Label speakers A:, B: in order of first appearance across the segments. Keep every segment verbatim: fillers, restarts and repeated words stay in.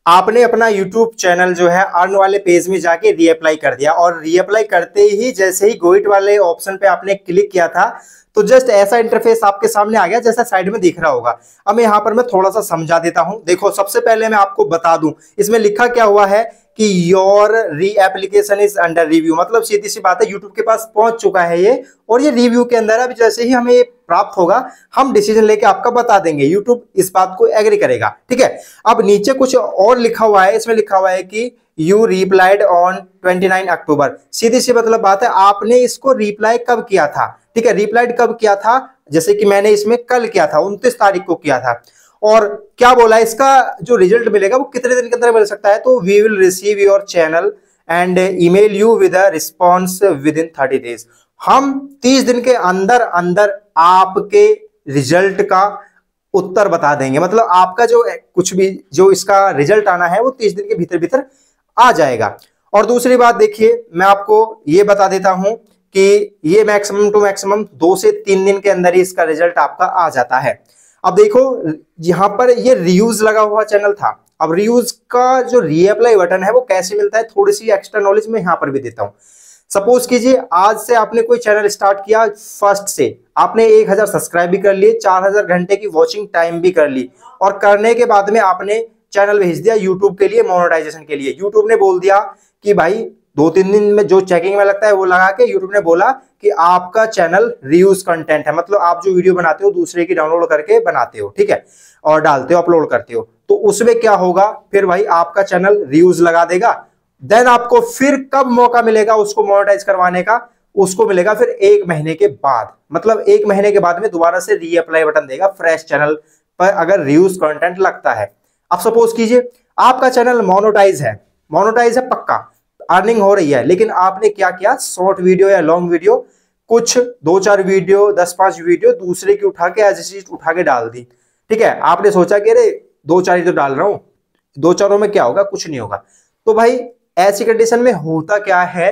A: आपने अपना YouTube channel जो है अर्न वाले पेज में जाके रीअप्लाई कर दिया और रीअप्लाई करते ही जैसे ही गो इट वाले ऑप्शन पे आपने क्लिक किया था तो जस्ट ऐसा इंटरफेस आपके सामने आ गया जैसा साइड में दिख रहा होगा। अब यहाँ पर मैं थोड़ा सा समझा देता हूं। देखो, सबसे पहले मैं आपको बता दूं इसमें लिखा क्या हुआ है कि योर री एप्लीकेशन इज अंडर रिव्यू, मतलब सीधी सी बात है यूट्यूब के पास पहुंच चुका है ये और ये रिव्यू के अंदर है। अभी जैसे ही हमें ये प्राप्त होगा हम डिसीजन लेके आपका बता देंगे, यूट्यूब इस बात को एग्री करेगा। ठीक है, अब नीचे कुछ और लिखा हुआ है, इसमें लिखा हुआ है कि यू रिप्लाइड ऑन उनतीस अक्टूबर। सीधी सी मतलब बात है आपने इसको रिप्लाई कब किया था। ठीक है, रिप्लाइड कब किया था, जैसे कि मैंने इसमें कल किया था, उनतीस तारीख को किया था। और क्या बोला है, इसका जो रिजल्ट मिलेगा वो कितने दिन के अंदर मिल सकता है, तो we will receive your channel and email you with a response within thirty days. हम तीस दिन के अंदर अंदर आपके रिजल्ट का उत्तर बता देंगे, मतलब आपका जो कुछ भी जो इसका रिजल्ट आना है वो तीस दिन के भीतर भीतर आ जाएगा। और दूसरी बात देखिए, मैं आपको ये बता देता हूं कि ये मैक्सिमम टू मैक्सिमम दो से तीन दिन के अंदर ही इसका रिजल्ट आपका आ जाता है। अब देखो यहां पर ये रियूज लगा हुआ चैनल था, अब रियूज का जो रीअप्लाई बटन है वो कैसे मिलता है, थोड़ी सी एक्स्ट्रा नॉलेज मैं यहां पर भी देता हूं। सपोज कीजिए आज से आपने कोई चैनल स्टार्ट किया, फर्स्ट से आपने एक हजार सब्सक्राइब भी कर लिए, चार हजार घंटे की वॉचिंग टाइम भी कर ली और करने के बाद में आपने चैनल भेज दिया यूट्यूब के लिए मोनेटाइजेशन के लिए। यूट्यूब ने बोल दिया कि भाई दो तीन दिन में जो चेकिंग में लगता है वो लगा के यूट्यूब ने बोला कि आपका चैनल रीयूज कंटेंट है, मतलब आप जो वीडियो बनाते हो दूसरे की डाउनलोड करके बनाते हो, ठीक है, और डालते हो, अपलोड करते हो, तो उसमें क्या होगा फिर भाई आपका चैनल रीयूज लगा देगा। देन आपको फिर कब मौका मिलेगा उसको मोनेटाइज करवाने का, उसको मिलेगा फिर एक महीने के बाद, मतलब एक महीने के बाद में दोबारा से रीअप्लाई बटन देगा फ्रेश चैनल पर अगर रीयूज कंटेंट लगता है। अब सपोज कीजिए आपका चैनल मोनेटाइज है, मोनेटाइज है पक्का, अर्निंग हो रही है, लेकिन आपने क्या किया, शॉर्ट वीडियो या लॉन्ग वीडियो कुछ दो चार वीडियो दस पांच वीडियो दूसरे की उठा के ऐसी चीज उठा के डाल दी। ठीक है, आपने सोचा कि अरे दो चार ही तो डाल रहा हूं, दो चारों में क्या होगा, कुछ नहीं होगा। तो भाई ऐसी कंडीशन में होता क्या है,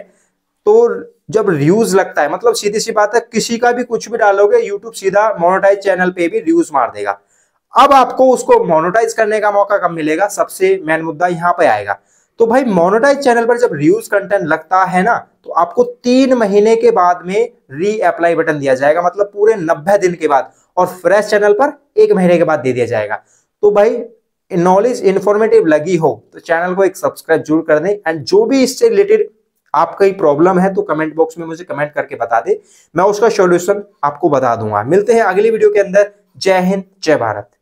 A: तो जब रिव्यूज लगता है, मतलब सीधी सी बात है किसी का भी कुछ भी डालोगे यूट्यूब सीधा मोनेटाइज चैनल पे भी रिव्यूज मार देगा। अब आपको उसको मोनेटाइज करने का मौका कब मिलेगा, सबसे मेन मुद्दा यहां पे आएगा। तो भाई मोनेटाइज चैनल पर जब रिव्यूज कंटेंट लगता है ना तो आपको तीन महीने के बाद में री अप्लाई बटन दिया जाएगा, मतलब पूरे नब्बे दिन के बाद, और फ्रेश चैनल पर एक महीने के बाद दे दिया जाएगा। तो भाई नॉलेज इंफॉर्मेटिव लगी हो तो चैनल को एक सब्सक्राइब जरूर कर दें, एंड जो भी इससे रिलेटेड आपका ही प्रॉब्लम है तो कमेंट बॉक्स में मुझे कमेंट करके बता दे, मैं उसका सॉल्यूशन आपको बता दूंगा। मिलते हैं अगली वीडियो के अंदर। जय हिंद, जय भारत।